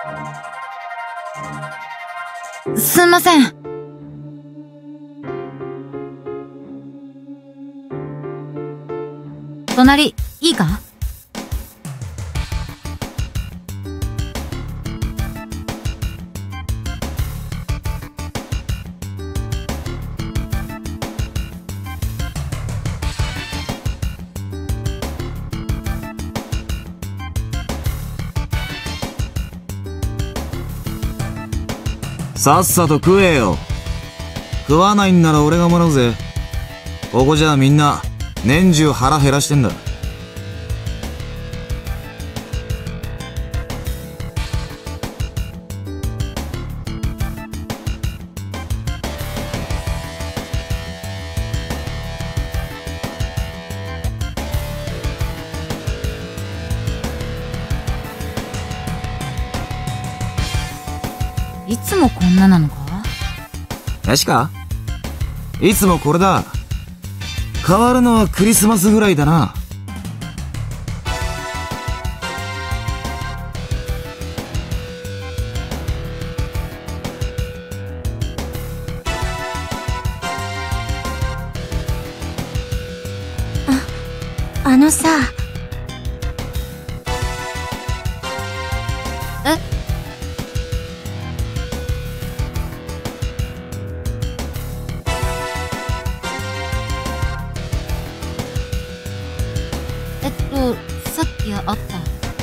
すんません。隣、いいか？ さっさと食えよ。食わないんなら俺がもらうぜ。ここじゃみんな年中腹減らしてんだ。 いつもこんななのか？ 確かいつもこれだ。変わるのはクリスマスぐらいだな。 あのさ。 え？さっきあった。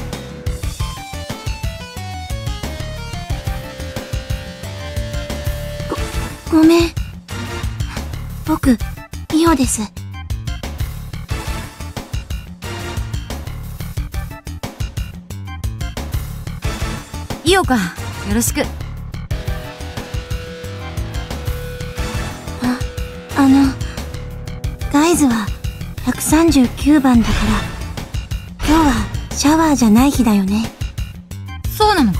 ごめん。僕、イオです。 イオか。よろしく。 ガイズは139番だから、今日はシャワーじゃない日だよね。 そうなのか？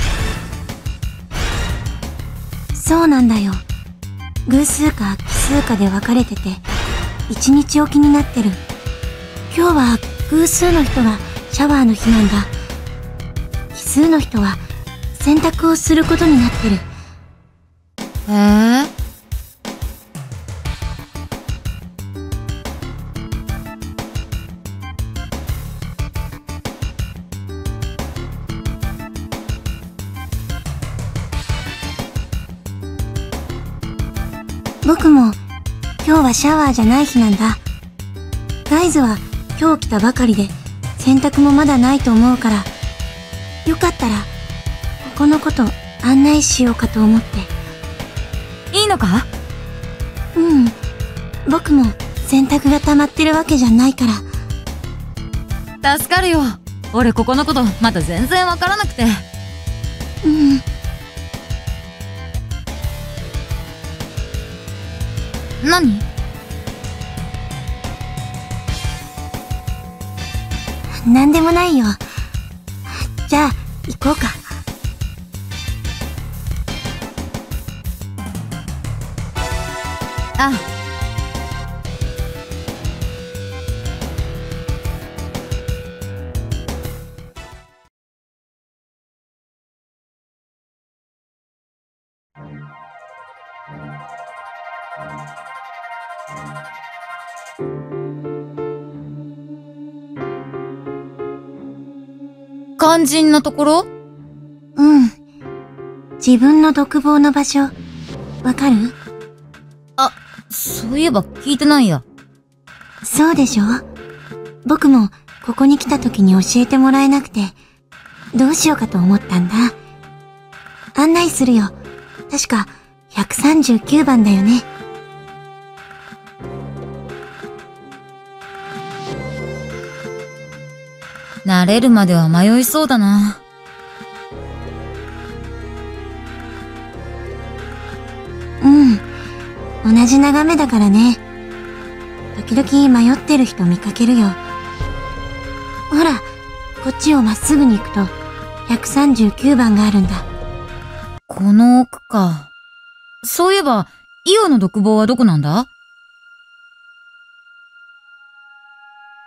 そうなんだよ。偶数か奇数かで分かれてて、1日おきになってる。今日は偶数の人がシャワーの日なんだ。奇数の人は洗濯をすることになってる。 へえ。 僕も今日はシャワーじゃない日なんだ。ガイズは今日来たばかりで洗濯もまだないと思うから、よかったらここのこと案内しようかと思って。 いいのか？ うん。僕も洗濯が溜まってるわけじゃないから。 助かるよ。俺ここのことまだ全然わからなくて。 うん。 何？ なんでもないよ。じゃあ行こうか。 ああ。肝心なところ？ うん。自分の独房の場所、わかる？ あ、そういえば聞いてないや。 そうでしょ？僕もここに来た時に教えてもらえなくて、どうしようかと思ったんだ。案内するよ。確か139番だよね。 慣れるまでは迷いそうだな。 うん。同じ眺めだからね。時々迷ってる人見かけるよ。ほら、こっちをまっすぐに行くと139番があるんだ。 この奥か。そういえば、イオの独房はどこなんだ？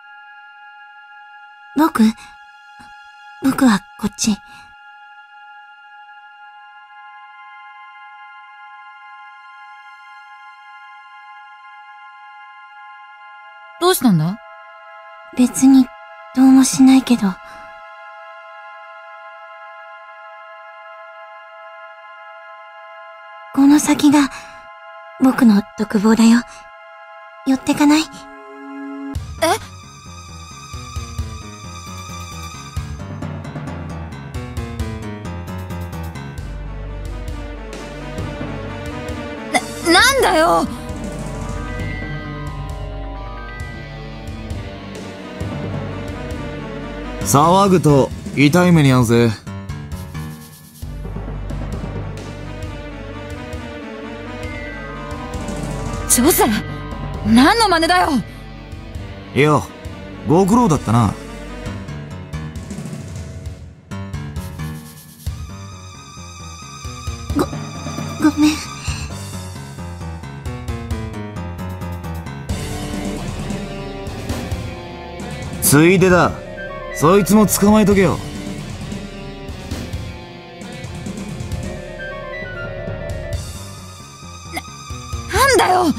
僕はこっち。 うしたんだ？ 別にどうもしないけど。この先が僕の独房だよ。寄ってかない？ え？なんだよ！ 騒ぐと痛い目に遭うぜ。 ジョセ、何の真似だよ。 いや、ご苦労だったな。 ごめん。 ついでだ。そいつも捕まえとけよ。 なんだよ。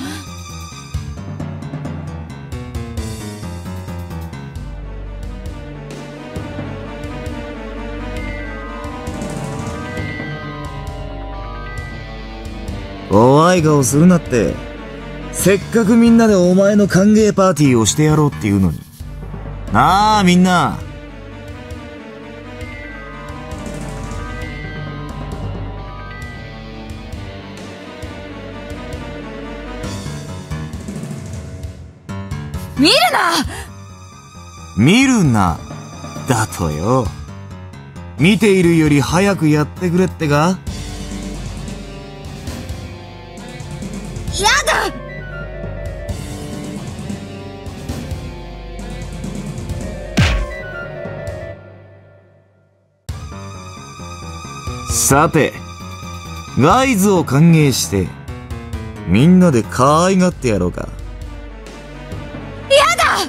怖い顔するなって。せっかくみんなでお前の歓迎パーティーをしてやろうっていうのに。なあみんな。 見るな！ 見るな。だとよ。見ているより早くやってくれってか？ やだ！ さて、ガイズを歓迎して、みんなで可愛がってやろうか。 やだ！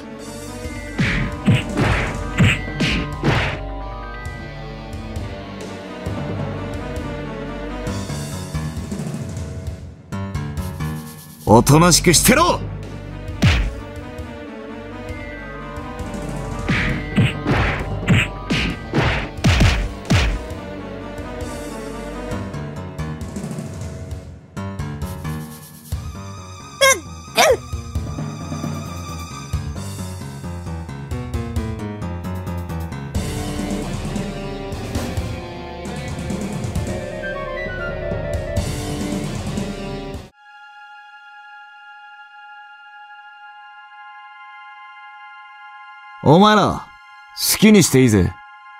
おとなしくしてろ！お前ら、好きにしていいぜ。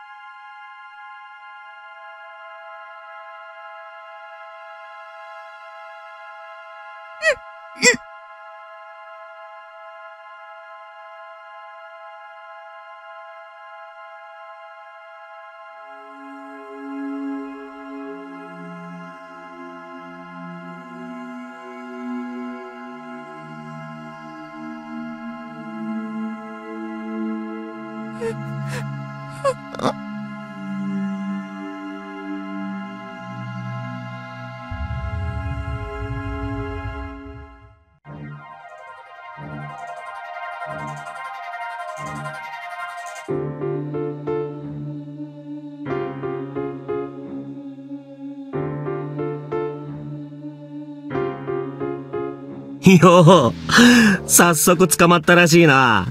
よう、早速捕まったらしいな。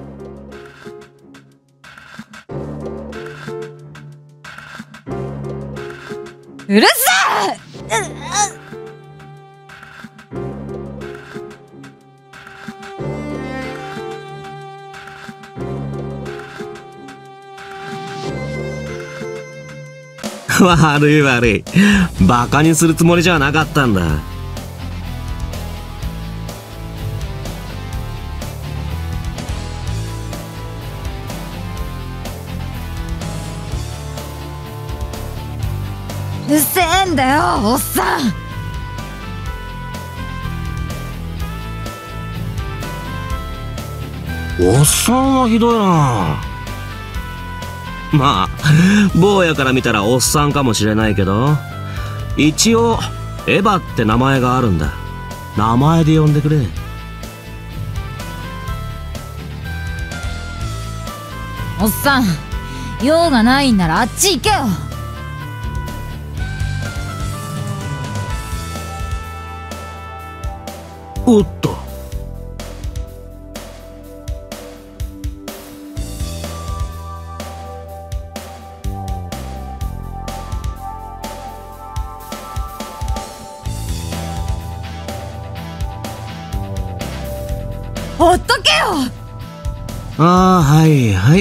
うるさい！ 悪い悪い。バカにするつもりじゃなかったんだ。 うるせえんだよ、おっさん！ おっさんはひどいな。まあ、坊やから見たらおっさんかもしれないけど、一応、エヴァって名前があるんだ。名前で呼んでくれ。 おっさん、用がないんならあっち行けよ。 おっと。 ほっとけよ。 ああ、はいはい。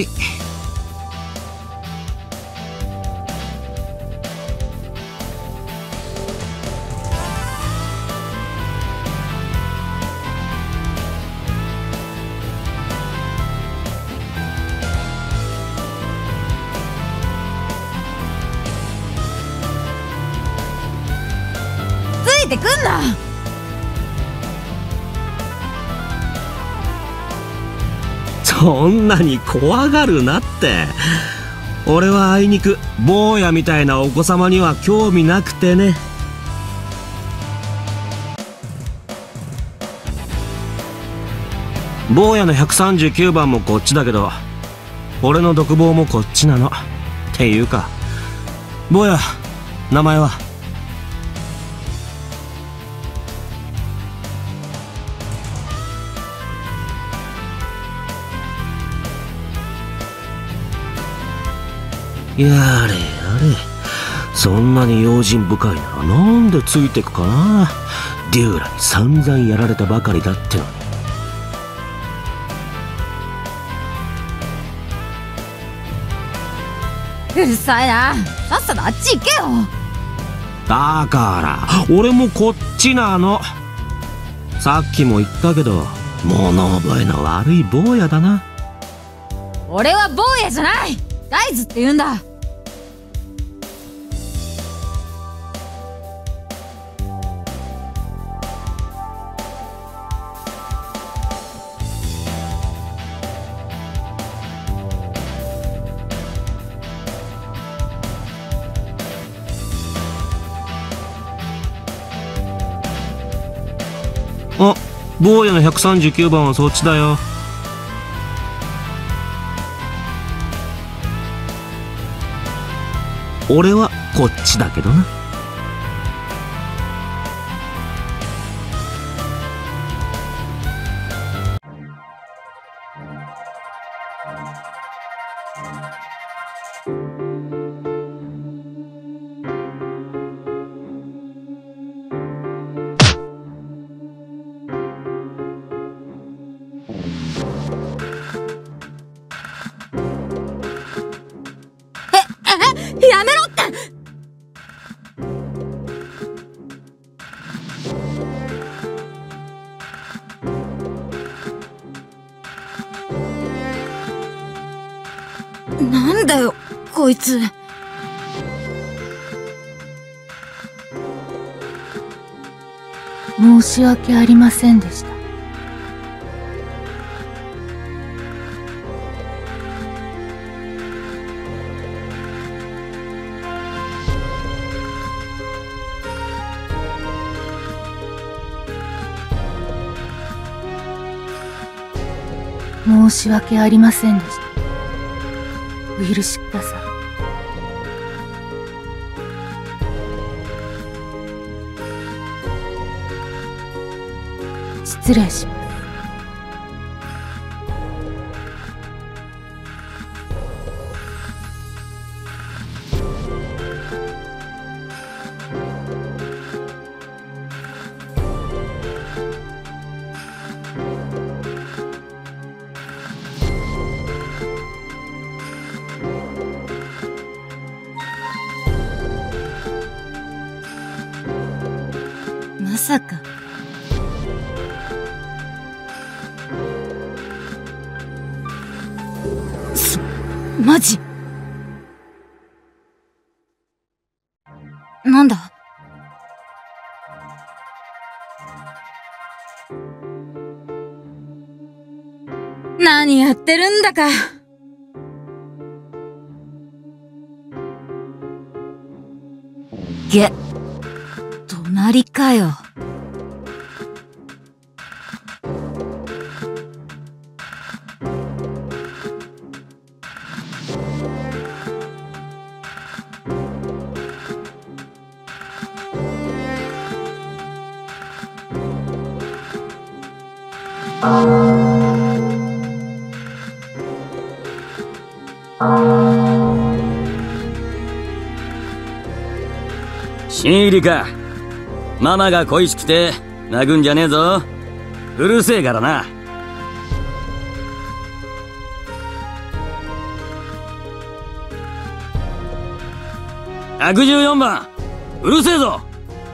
ついてくんな。 そんなに怖がるなって。俺はあいにく坊やみたいなお子様には興味なくてね。坊やの139番もこっちだけど、俺の独房もこっちなの。っていうか、坊や、名前は？やれやれ、そんなに用心深いならなんでついてくかな。デューラに散々やられたばかりだってのに。 うるさいな。さっさとあっち行けよ。 だから俺もこっちなの。さっきも言ったけど、物覚えの悪い坊やだな。 俺は坊やじゃない、大豆って言うんだ。 あ、坊やの139番はそっちだよ。俺はこっちだけどな。 やめろって。なんだよ、こいつ。 申し訳ありませんでした。申し訳ありませんでした。お許しください。失礼します。 まさか。マジ？なんだ？何やってるんだか。げ、隣かよ。 新入りか。ママが恋しくて泣くんじゃねえぞ。うるせえからな。114番、うるせえぞ。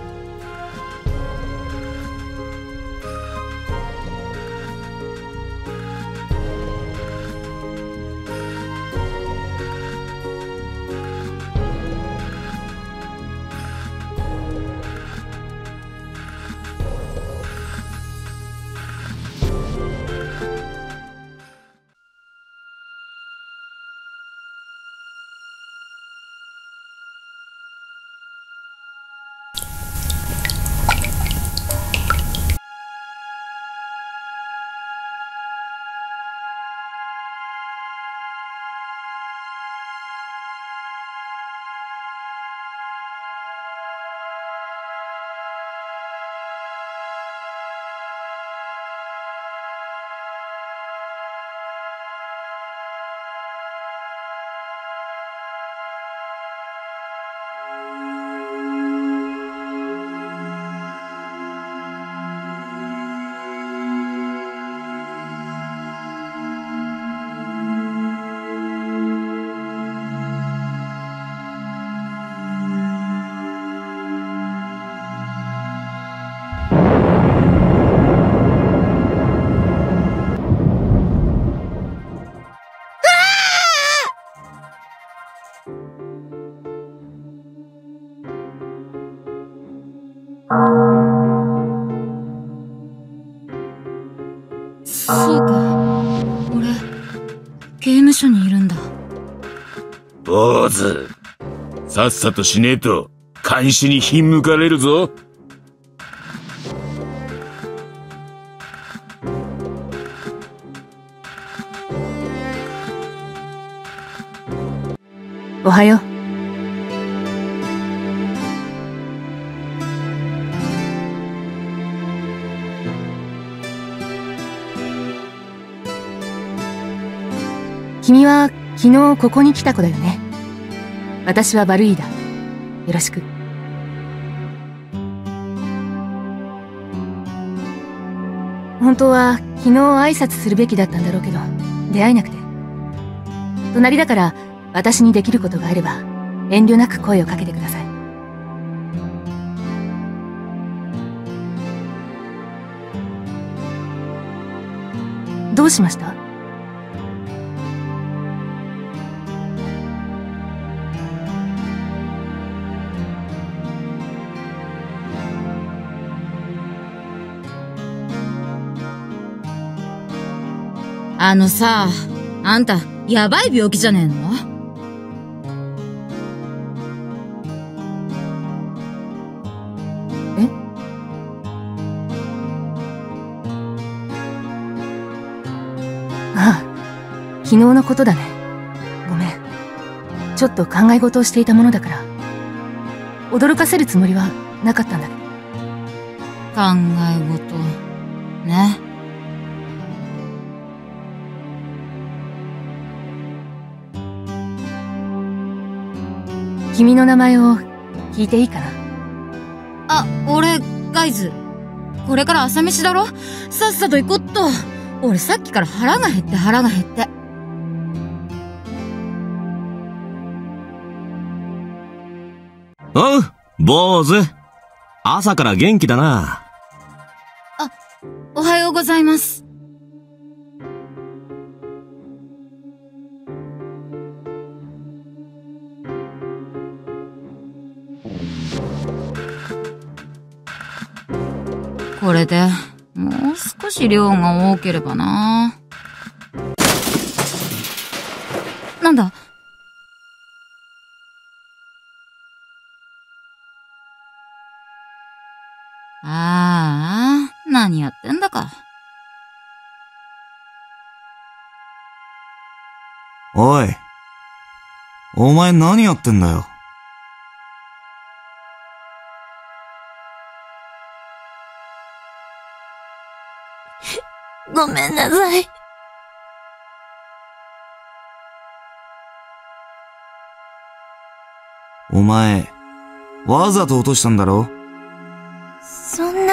そうか。俺、刑務所にいるんだ。 坊主、さっさとしねえと監視にひんむかれるぞ。 おはよう。君は昨日ここに来た子だよね。私はバルイーだ。よろしく。本当は昨日挨拶するべきだったんだろうけど、出会えなくて。隣だから私にできることがあれば遠慮なく声をかけてください。どうしました？ あのさ、あんた、やばい病気じゃねえの？ え？ああ、昨日のことだね。ごめん。ちょっと考え事をしていたものだから、驚かせるつもりはなかったんだけど。 考え事、ね。 君の名前を聞いていいかな？ あ、俺、ガイズ。これから朝飯だろ？さっさと行こっと。俺さっきから腹が減って腹が減って。 おう、坊主。朝から元気だな。 あ、おはようございます。これで、もう少し量が多ければな。なんだ？ああ、何やってんだか。 おい。お前何やってんだよ。 ごごめんなさい。 お前、わざと落としたんだろ？ そんな。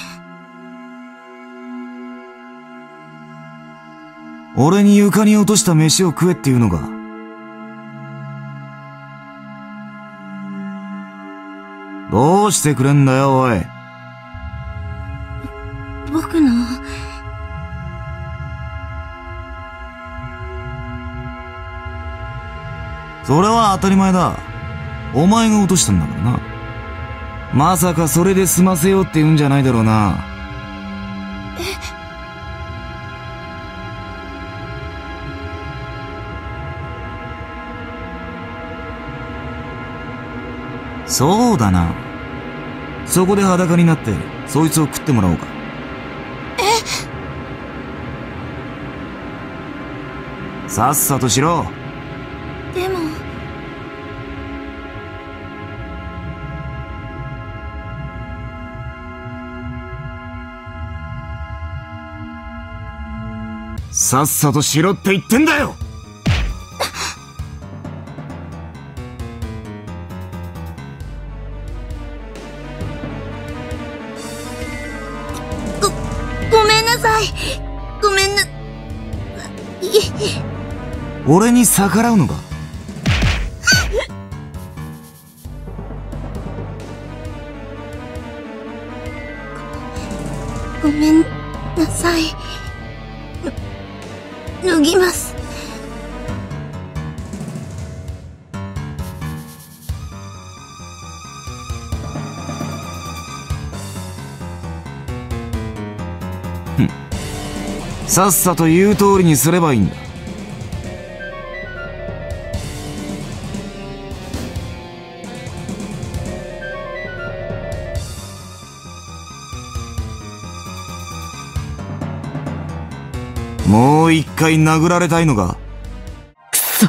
俺に床に落とした飯を食えっていうのか？どうしてくれんだよ、おい。 僕の。 それは当たり前だ。お前が落としたんだからな。まさかそれで済ませようって言うんじゃないだろうな。そうだな。そこで裸になって、そいつを食ってもらおうか。さっさとしろ。 でも。 さっさとしろって言ってんだよ。 ごめんなさい。ごめんな。 俺に逆らうのか？ ごめんなさい。脱ぎます。 さっさと言う通りにすればいいんだ。もう一回殴られたいのか？ くそ。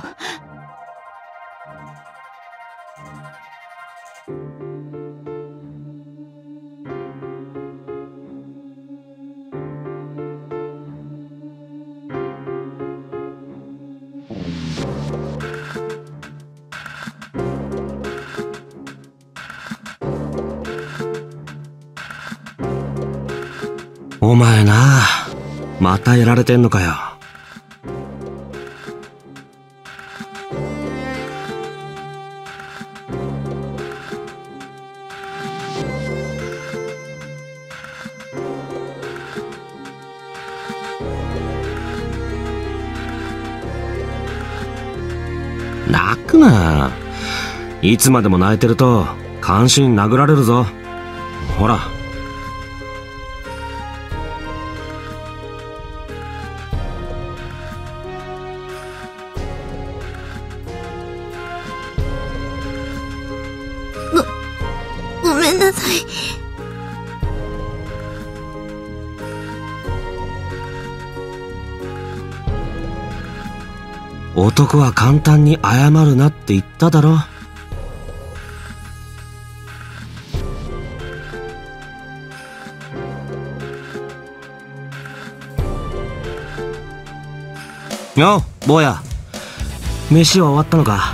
お前な、またやられてんのかよ。泣くな。いつまでも泣いてると監視に殴られるぞ。ほら。 ごめんなさい。 男は簡単に謝るなって言っただろ。よう、坊や。飯は終わったのか？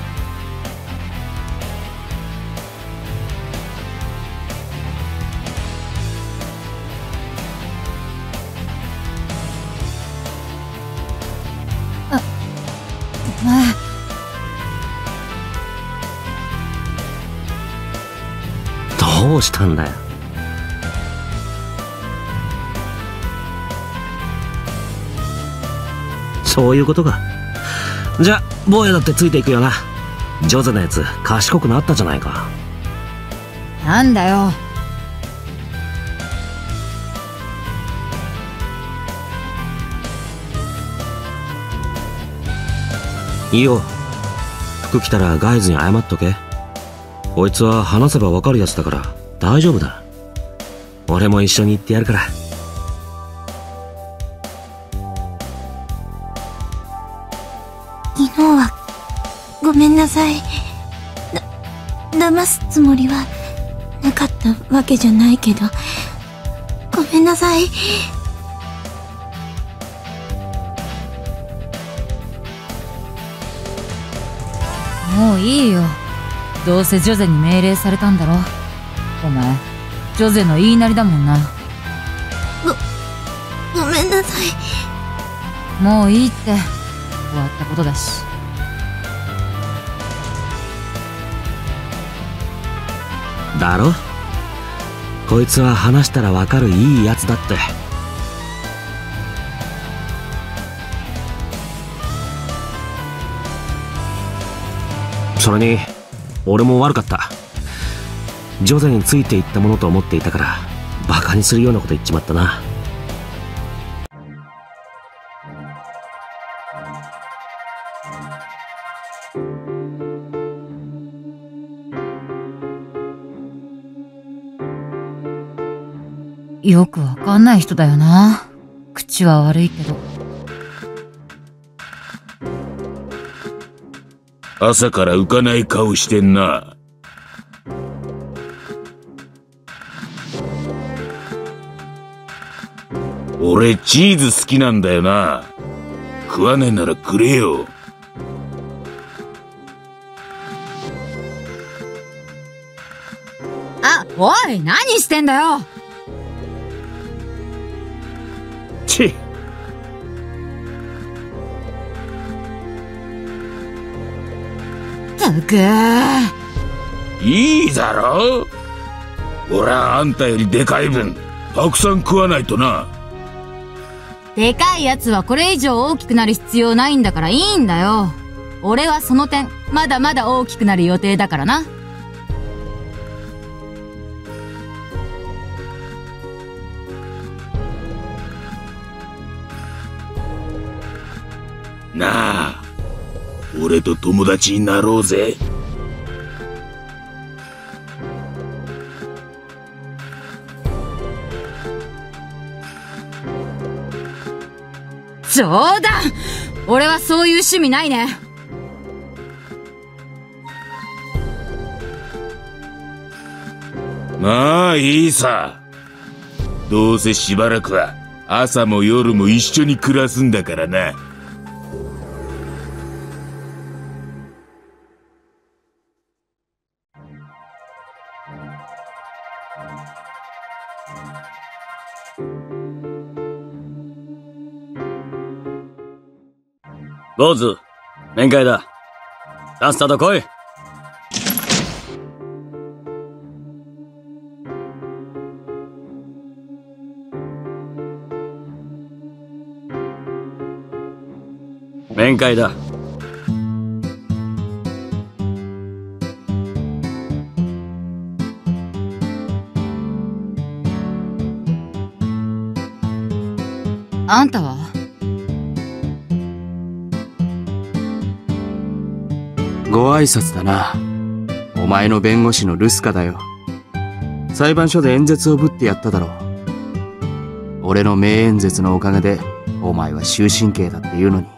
どうしたんだよ。そういうことか。じゃあ坊やだってついていくよな。ジョゼのやつ賢くなったじゃないか。 なんだよ。 いいよ。服着たらガイズに謝っとけ。こいつは話せばわかるやつだから大丈夫だ。俺も一緒に行ってやるから。 昨日はごめんなさい。騙すつもりはなかったわけじゃないけど、ごめんなさい。 もういいよ。どうせジョゼに命令されたんだろ。お前、ジョゼの言いなりだもんな。 ごめんなさい。 もういいって。終わったことだし。 だろ？こいつは話したらわかるいいやつだって。それに俺も悪かった。ジョゼについていったものと思っていたからバカにするようなこと言っちまったな。 よくわかんない人だよな。口は悪いけど。 朝から浮かない顔してんな。俺チーズ好きなんだよな。食わねえならくれよ。 あ、おい、何してんだよ。 チッ。 ったく。 いいだろ。俺はあんたよりでかい分たくさん食わないとな。 でかいやつはこれ以上大きくなる必要ないんだからいいんだよ。俺はその点まだまだ大きくなる予定だからな。 なあ、俺と友達になろうぜ。 冗談。俺はそういう趣味ないね。 まあいいさ。どうせしばらくは朝も夜も一緒に暮らすんだからな。 坊主、面会だ。さっさと来い。面会だ。 あんたは？ ご挨拶だな。お前の弁護士のルスカだよ。裁判所で演説をぶってやっただろう。俺の名演説のおかげでお前は終身刑だって言うのに。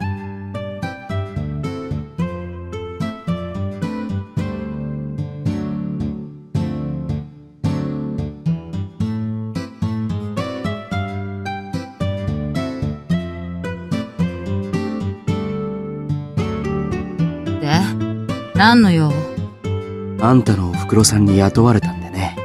何の用？ あんたのおふくろさんに雇われたんでね。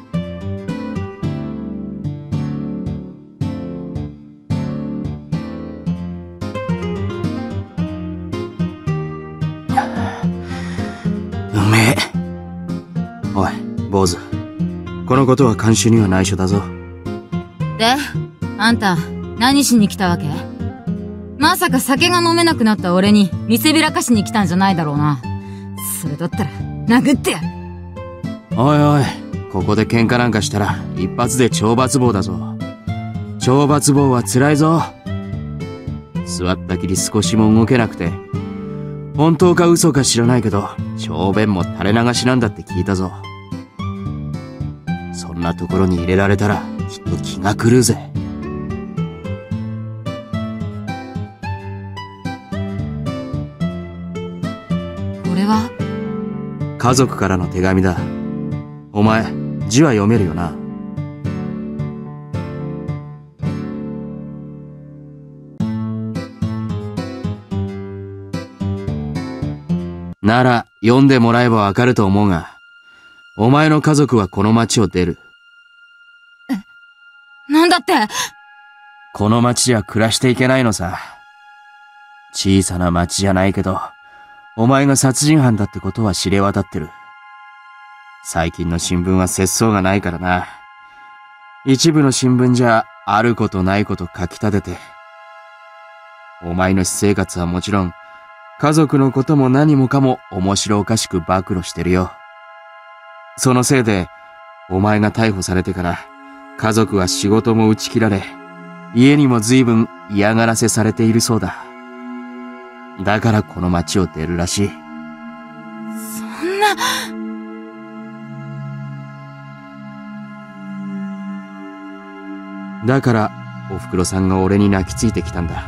うめえ。おい、坊主。このことは看守には内緒だぞ。 で、あんた、何しに来たわけ？まさか酒が飲めなくなった俺に見せびらかしに来たんじゃないだろうな。それだったら殴ってやる。 おいおい、ここで喧嘩なんかしたら一発で懲罰房だぞ。懲罰房は辛いぞ。座ったきり少しも動けなくて、本当か嘘か知らないけど小便も垂れ流しなんだって聞いたぞ。そんなところに入れられたらきっと気が狂うぜ。 これは家族からの手紙だ。お前字は読めるよな？ なら、読んでもらえばわかると思うが、お前の家族はこの町を出る。 なんだって？ この町じゃ暮らしていけないのさ。小さな町じゃないけど、お前が殺人犯だってことは知れ渡ってる。最近の新聞は節操がないからな。一部の新聞じゃあることないこと書き立てて。お前の私生活はもちろん、家族のことも何もかも面白おかしく暴露してるよ。そのせいで、お前が逮捕されてから、家族は仕事も打ち切られ、家にも随分嫌がらせされているそうだ。だからこの町を出るらしい。 そんな。 だから、おふくろさんが俺に泣きついてきたんだ。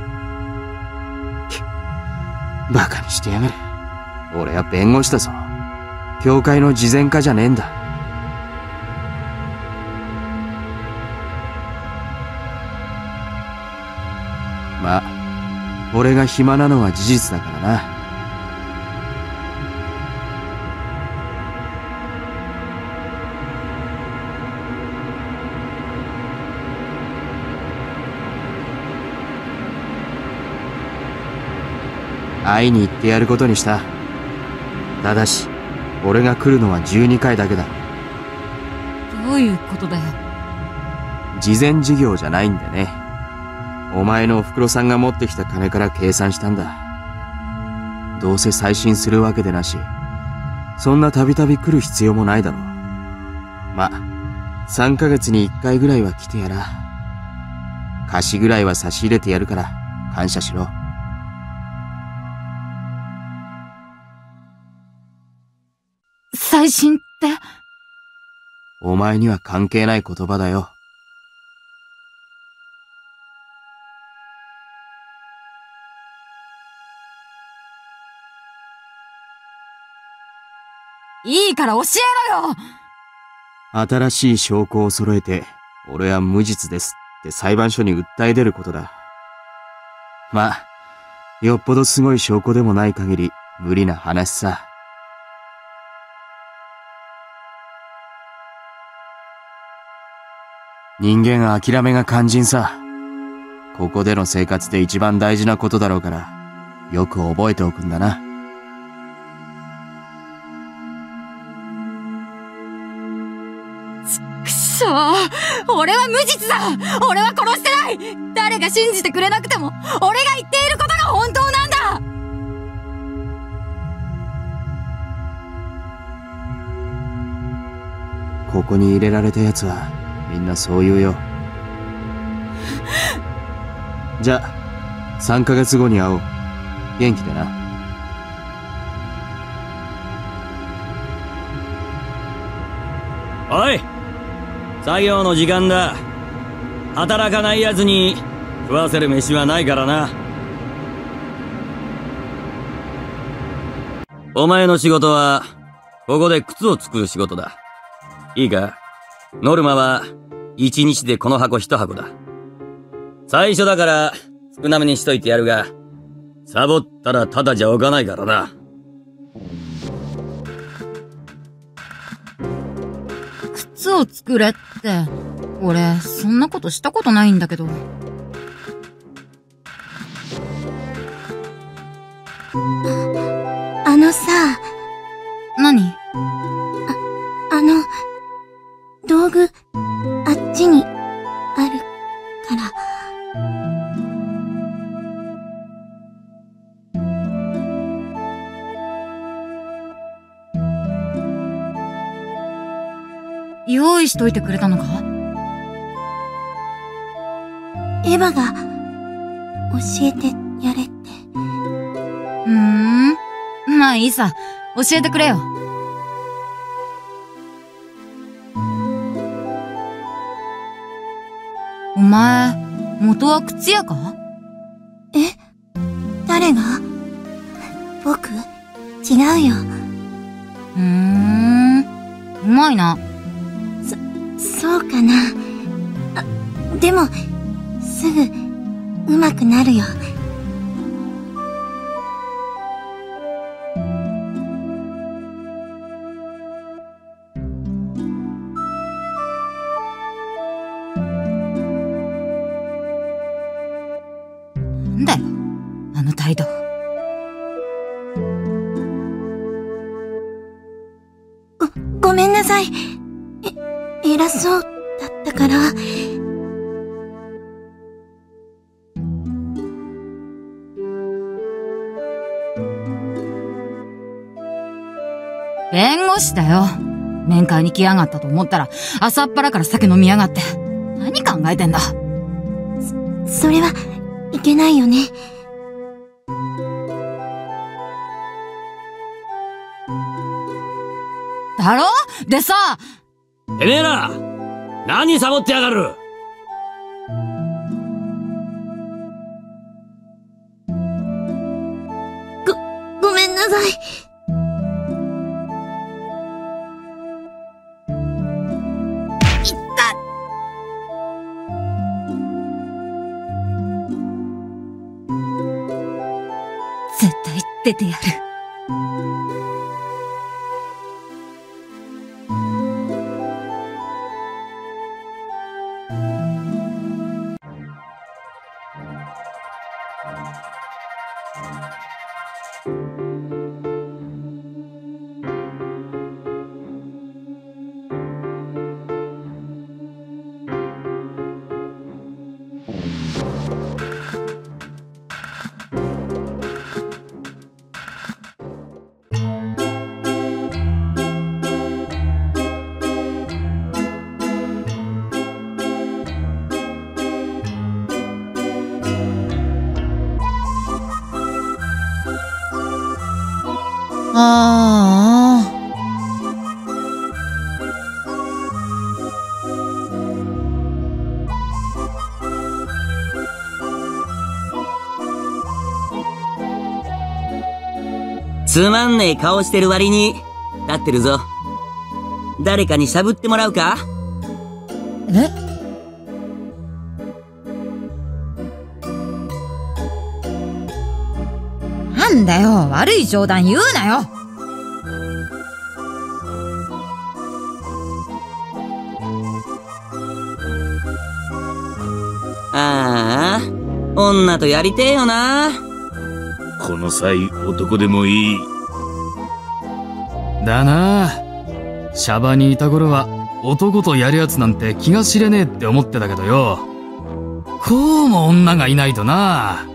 バカにしてやがる。俺は弁護士だぞ。教会の慈善家じゃねえんだ。まあ、俺が暇なのは事実だからな。会いに行ってやることにした。ただし、俺が来るのは12回だけだ。 どういうことだよ。 慈善事業じゃないんでね。お前のおふくろさんが持ってきた金から計算したんだ。どうせ再審するわけでなし、そんなたびたび来る必要もないだろう。ま、3ヶ月に1回ぐらいは来てやら。貸しぐらいは差し入れてやるから感謝しろ。 再審って？ お前には関係ない言葉だよ。 いいから教えろよ！ 新しい証拠を揃えて、俺は無実ですって裁判所に訴え出ることだ。まあ、よっぽどすごい証拠でもない限り無理な話さ。人間は諦めが肝心さ。ここでの生活で一番大事なことだろうから、よく覚えておくんだな。 くそー！俺は無実だ！俺は殺してない！誰が信じてくれなくても、俺が言っていることが本当なんだ！ ここに入れられた奴は、みんなそう言うよ。じゃあ、3ヶ月後に会おう。元気でな。 おい！作業の時間だ。働かない奴に食わせる飯はないからな。お前の仕事は、ここで靴を作る仕事だ。いいか？ノルマは、1日でこの箱1箱だ。最初だから、少なめにしといてやるが、サボったらただじゃおかないからな。 靴を作れって、俺、そんなことしたことないんだけど。 あのさ。 何？ 道具、あっちに、ある、から。 用意しといてくれたのか？ エヴァが、教えてやれって。 まあいいさ。教えてくれよ。お前、元は靴屋か？ え？誰が？僕？違うよ。 うまいな。 そうかな。でも、すぐ、上手くなるよ。 さい。偉そうだったから。 弁護士だよ。面会に来やがったと思ったら、朝っぱらから酒飲みやがって。何考えてんだ。 それはいけないよね。 だろ？でさ、 てめえら、何サボってやがる。 ごめんなさい。 絶対出てやる。 つまんねえ顔してる割に、立ってるぞ。誰かにしゃぶってもらうか？ え？なんだよ、悪い冗談言うなよ。 ああ、女とやりてえよな。 この際、男でもいい。 だな。シャバにいた頃は男とやるやつなんて気が知れねえって思ってたけどよ。こうも女がいないとな。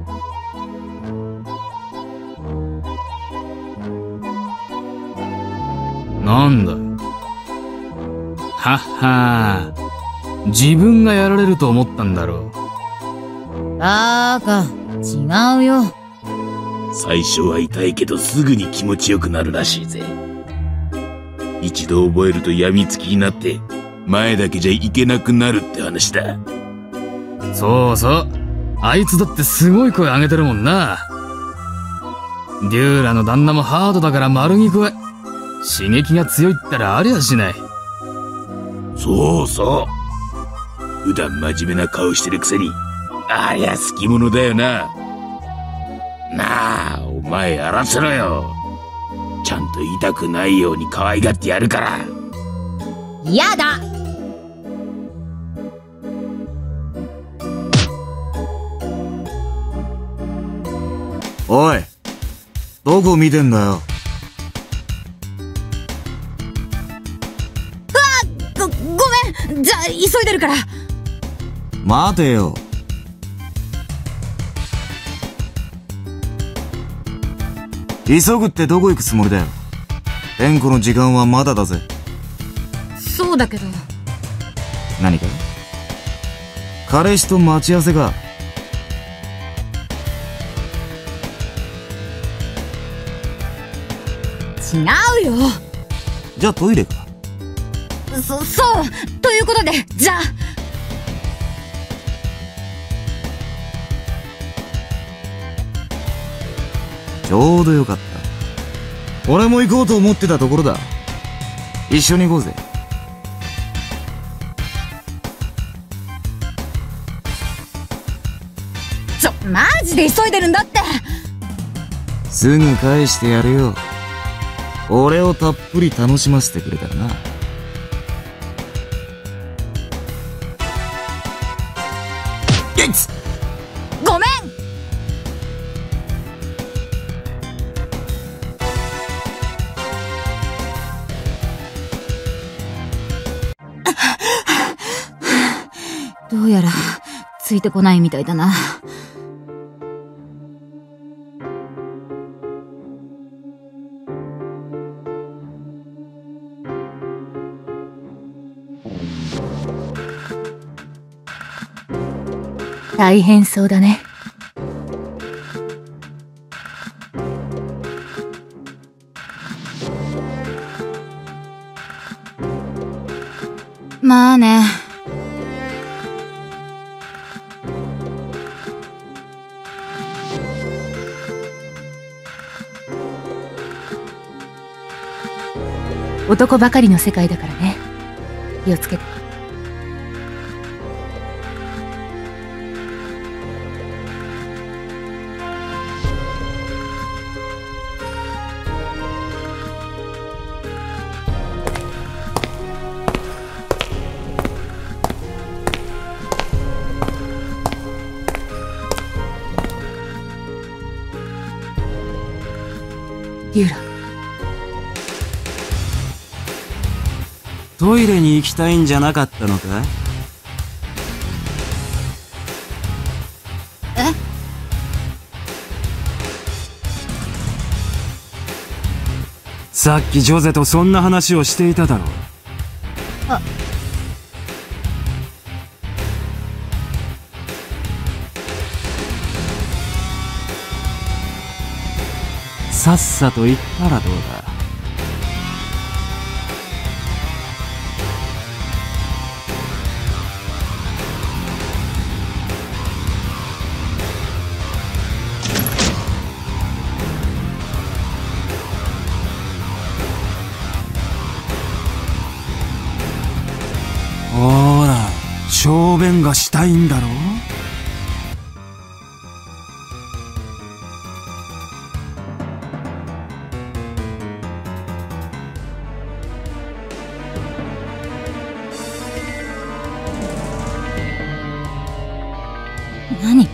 なんだよ。はっはー。自分がやられると思ったんだろう。 バーカ、違うよ。 最初は痛いけどすぐに気持ちよくなるらしいぜ。一度覚えると病みつきになって前だけじゃいけなくなるって話だ。 そうそう。あいつだってすごい声上げてるもんな。デューラの旦那もハードだから丸着声。刺激が強いったらありゃしない。 そうそう。普段真面目な顔してるくせに、ありゃ好き者だよな。なあ、お前やらせろよ。ちゃんと痛くないように可愛がってやるから。 やだ。 おい、どこ見てんだよ。 ごめん。じゃあ、急いでるから。 待てよ。急ぐってどこ行くつもりだよ。天子の時間はまだだぜ。 そうだけど。 何か？彼氏と待ち合わせか？ 違うよ。 じゃあトイレか？ そうということで、じゃあ。 ちょうどよかった。俺も行こうと思ってたところだ。一緒に行こうぜ。 マジで急いでるんだって。 すぐ返してやるよ。俺をたっぷり楽しませてくれたらな。 ごめん。 うやら、ついてこないみたいだな。 大変そうだね。 まあね。 男ばかりの世界だからね。気をつけて。デューラ。 トイレに行きたいんじゃなかったのか？ え？ さっきジョゼとそんな話をしていただろう。 あ。 さっさと言ったらどうだ。ほら、小便がしたいんだろう。 何？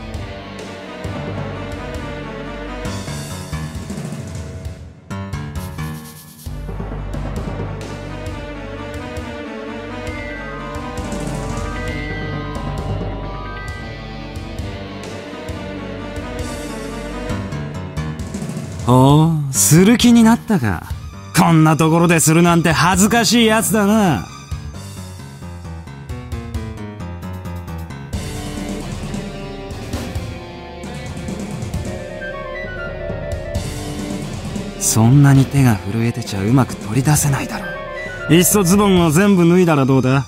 ほう、する気になったか。こんなところでするなんて恥ずかしいやつだな。そんなに手が震えてちゃうまく取り出せないだろう。いっそズボンを全部脱いだらどうだ？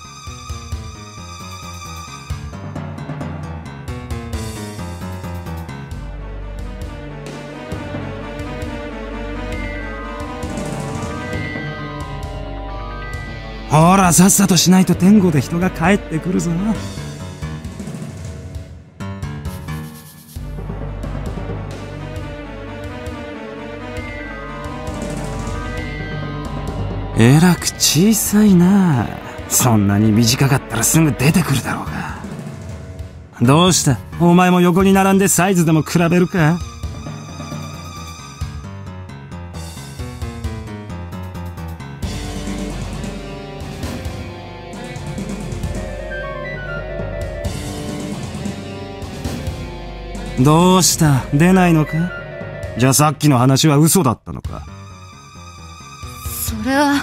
ほら、さっさとしないと天国で人が帰ってくるぞ。えらく小さいな。そんなに短かったらすぐ出てくるだろうが。どうした？お前も横に並んでサイズでも比べるか？どうした？出ないのか？じゃあさっきの話は嘘だったのか？ それは。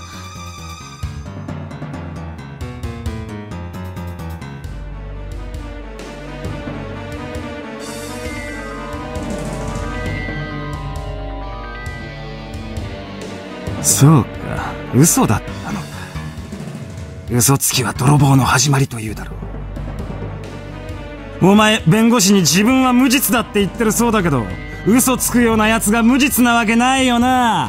そうか、嘘だったのか。嘘つきは泥棒の始まりというだろう。お前、弁護士に自分は無実だって言ってるそうだけど、嘘つくような奴が無実なわけないよな。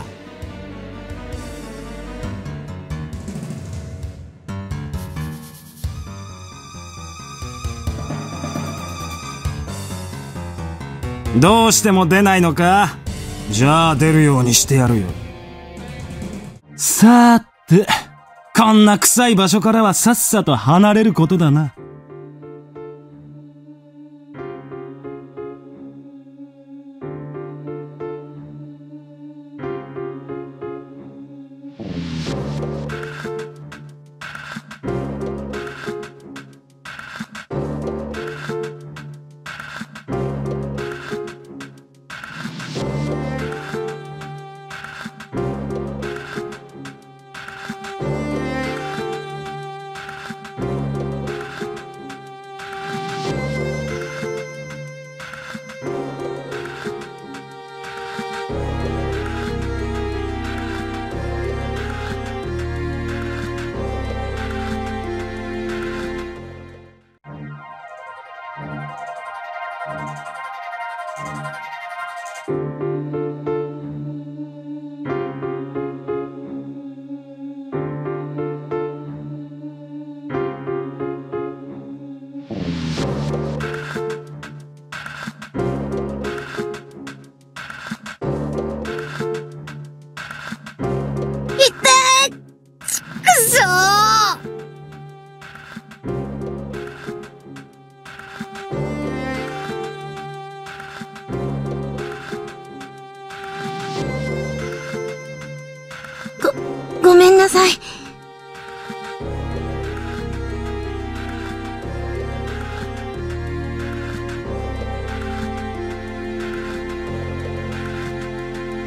どうしても出ないのか？じゃあ出るようにしてやるよ。さーて、こんな臭い場所からはさっさと離れることだな。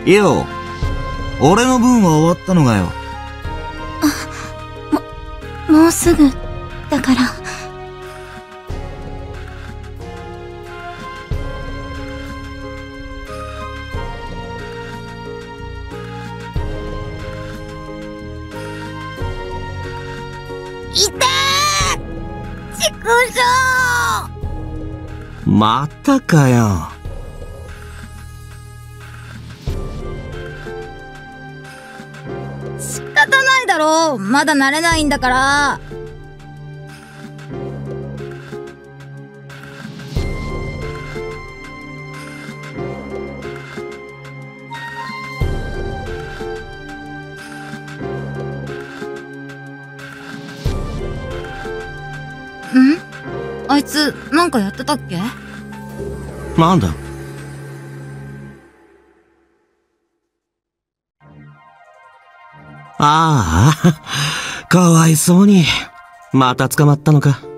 よ、俺の分は終わったのがよ。 もうすぐ、だから。 またかよ。 仕方ないだろ、まだ慣れないんだから。あいつ、なんかやってたっけ？ なんだ？ああ、かわいそうに。また捕まったのか。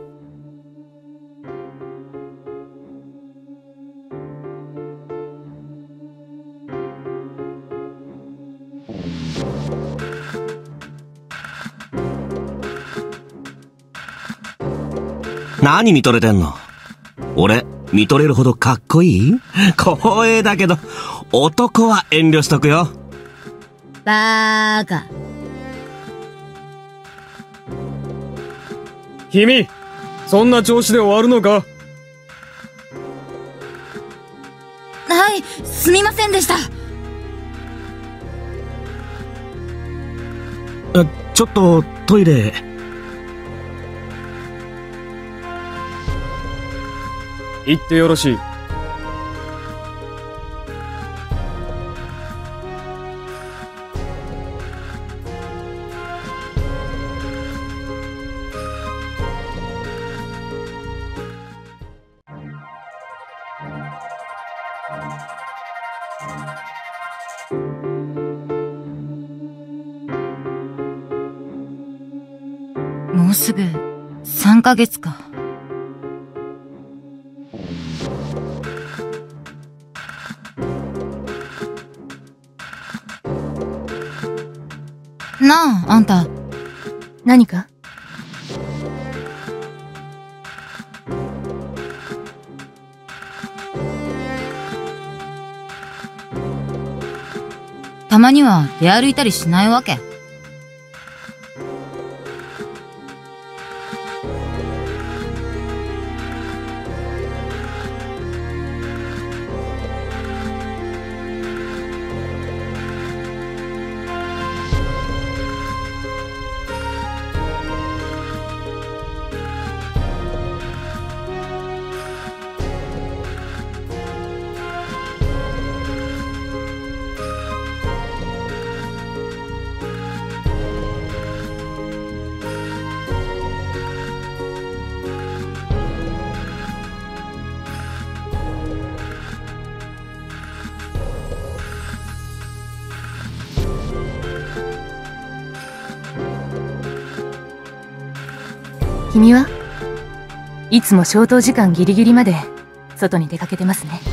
何見とれてんの？俺、見とれるほどかっこいい？光栄だけど、男は遠慮しとくよ。 バーカ。 君、そんな調子で終わるのか？ はい、すみませんでした。 ちょっとトイレ。 行ってよろしい。 もうすぐ3ヶ月か。なあ、あんた。 何か？ たまには出歩いたりしないわけ？ 君はいつも消灯時間ギリギリまで外に出かけてますね。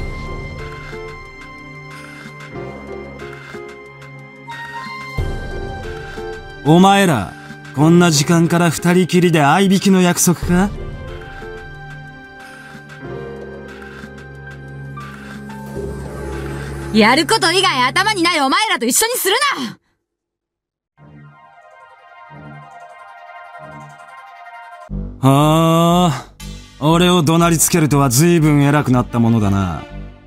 お前ら、こんな時間から二人きりで合いびきの約束か？ やること以外頭にないお前らと一緒にするな！ はあ、俺を怒鳴りつけるとは随分偉くなったものだな。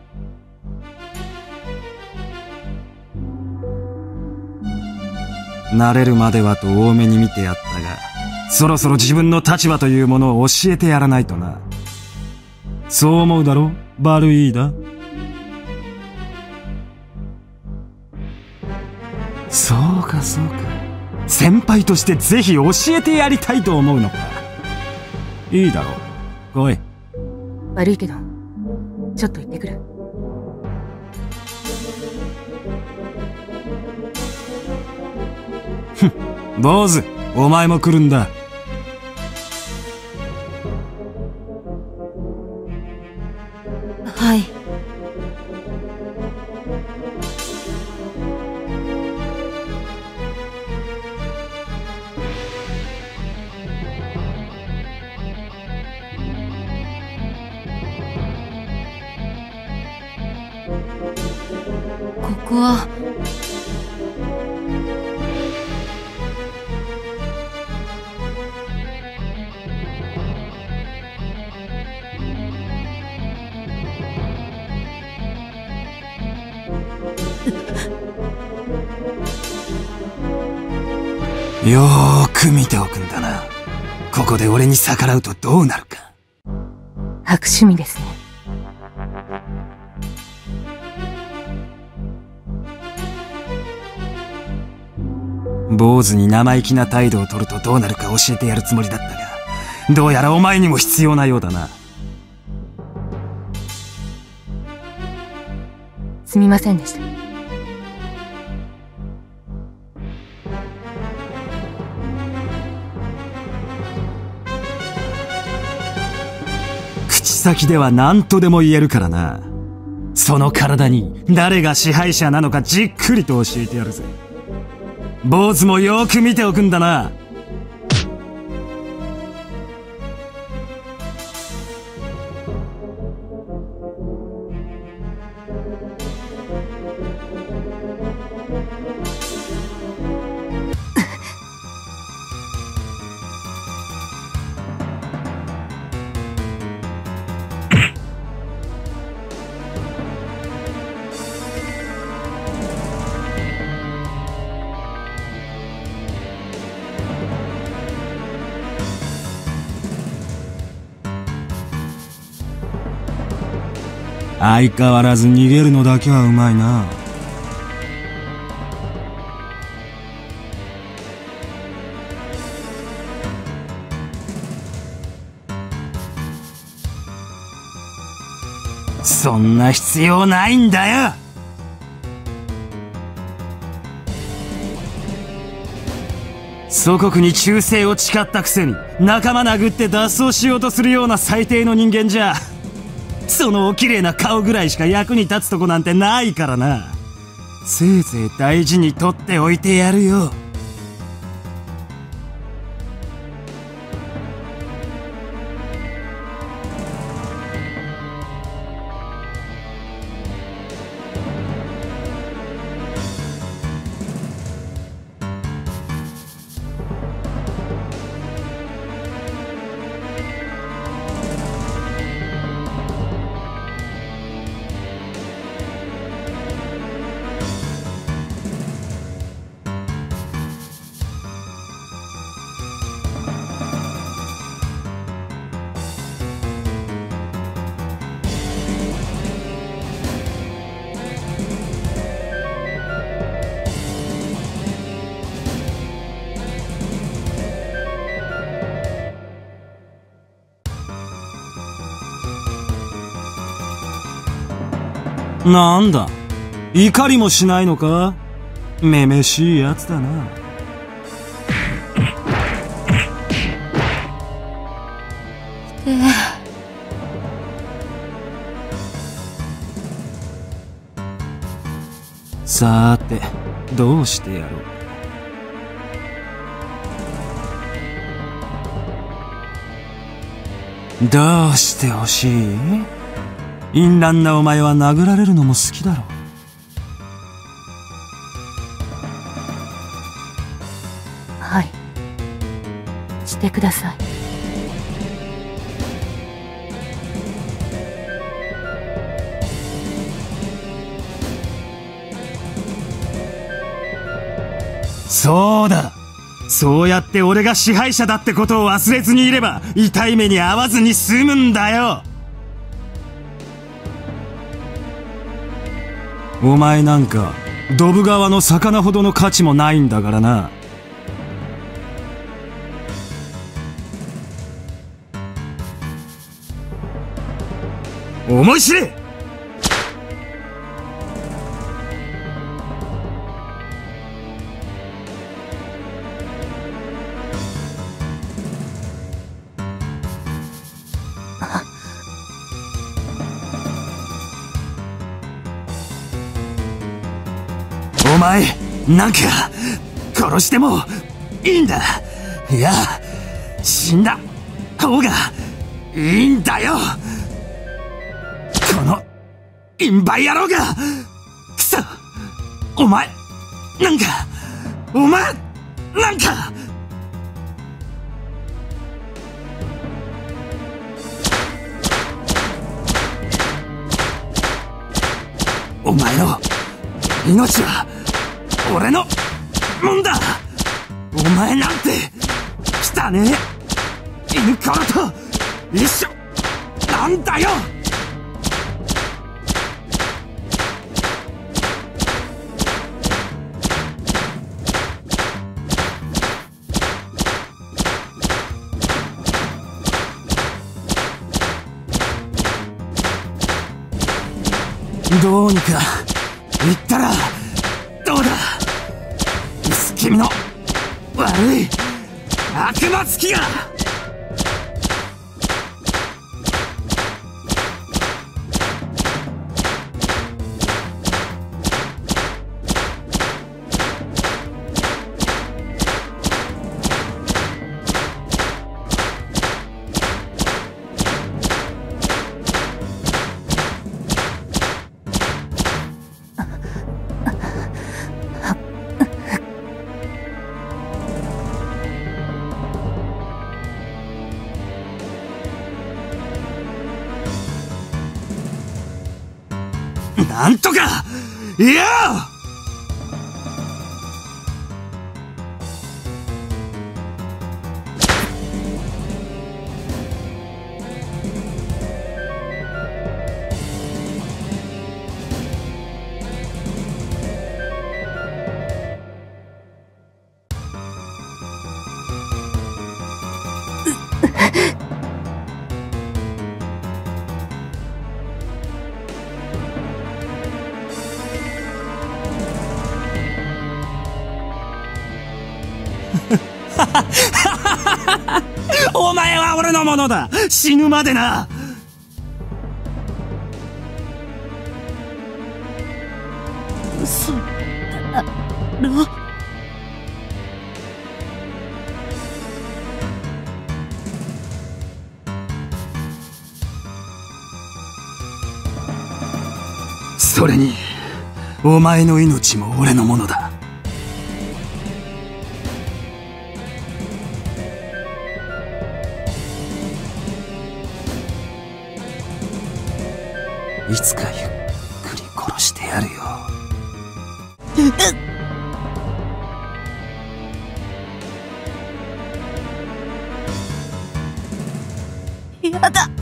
慣れるまではと多めに見てやったが、そろそろ自分の立場というものを教えてやらないとな。そう思うだろ、バルイーダ？そうかそうか。先輩としてぜひ教えてやりたいと思うのか。いいだろう。来い。 悪いけど、ちょっと行ってくる。 ふん、坊主、お前も来るんだ。 はい。 こは。 よーく見ておくんだな。ここで俺に逆らうとどうなるか。 悪趣味ですね。 坊主に生意気な態度を取るとどうなるか教えてやるつもりだったが、どうやらお前にも必要なようだな。 すみませんでした。 口先では何とでも言えるからな。その体に誰が支配者なのかじっくりと教えてやるぜ。坊主もよーく見ておくんだな。相変わらず逃げるのだけはうまいな。そんな必要ないんだよ。祖国に忠誠を誓ったくせに仲間殴って脱走しようとするような最低の人間じゃ、そのお綺麗な顔ぐらいしか役に立つとこなんてないからな。せいぜい大事に取っておいてやるよ。なんだ、怒りもしないのか。めめしいやつだな。さーて、どうしてやろう。どうしてほしい？淫乱なお前は殴られるのも好きだろう。 はい。してください。 そうだ。そうやって俺が支配者だってことを忘れずにいれば、痛い目に遭わずに済むんだよ。お前なんかドブ川の魚ほどの価値もないんだからな。思い知れ。お前なんか殺してもいいんだ。いや、死んだ方がいいんだよ。このインバイ野郎が。くそ、 お前、なんか、お前、なんか。お前の命は俺のもんだ。お前なんて汚ねえ犬からと一緒なんだよ。どうにか言ったらどうだ。薄気味の悪い悪魔つきが。なんとかいやお前は俺のものだ。死ぬまでな。 嘘だろ。 それにお前の命も俺のものだ。いつかゆっくり殺してやるよ。 やだ。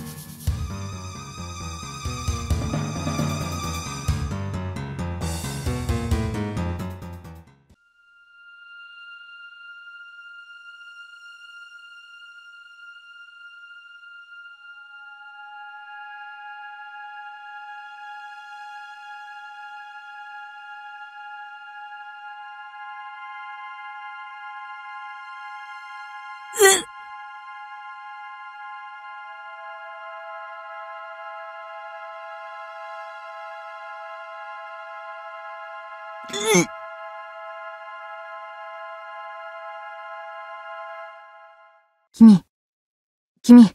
君。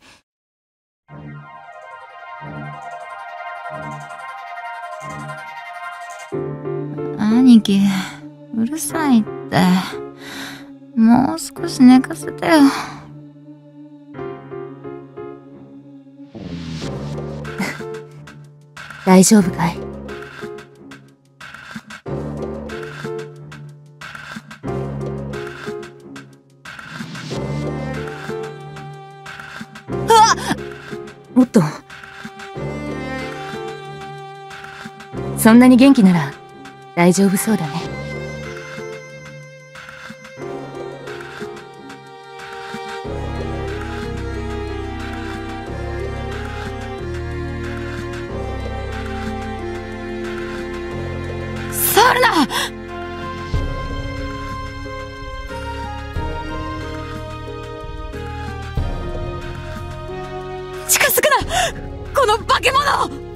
兄貴、うるさいって。もう少し寝かせてよ。 大丈夫かい？おっと。そんなに元気なら大丈夫そうだね。 触るな！近づくな！この化け物！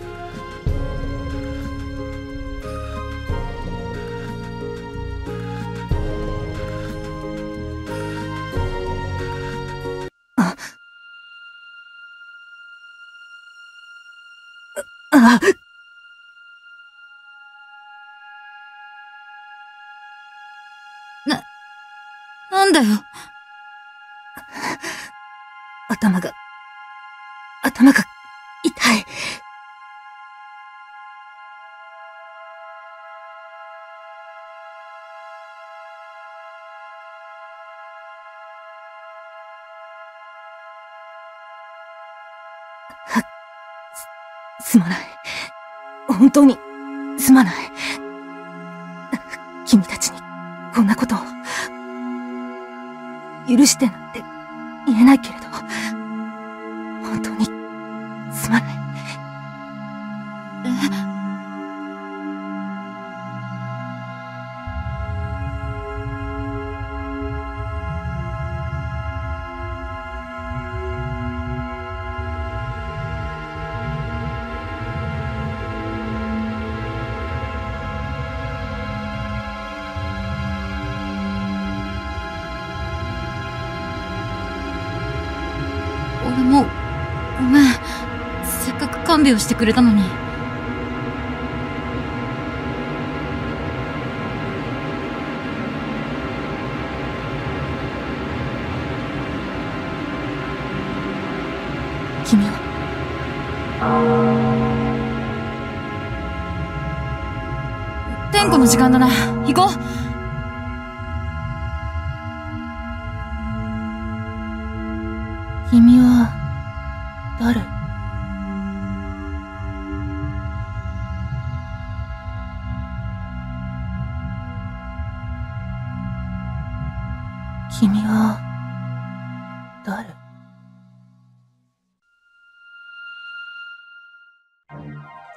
だよ。 頭が痛い。すまない。本当に、すまない。君たちに、こんなことを、許してなんて言えないけれど、本当に、すまない。 俺も、ごめん。せっかく看病してくれたのに。 君は点呼の時間だな。行こう。 君は、誰？君は、誰？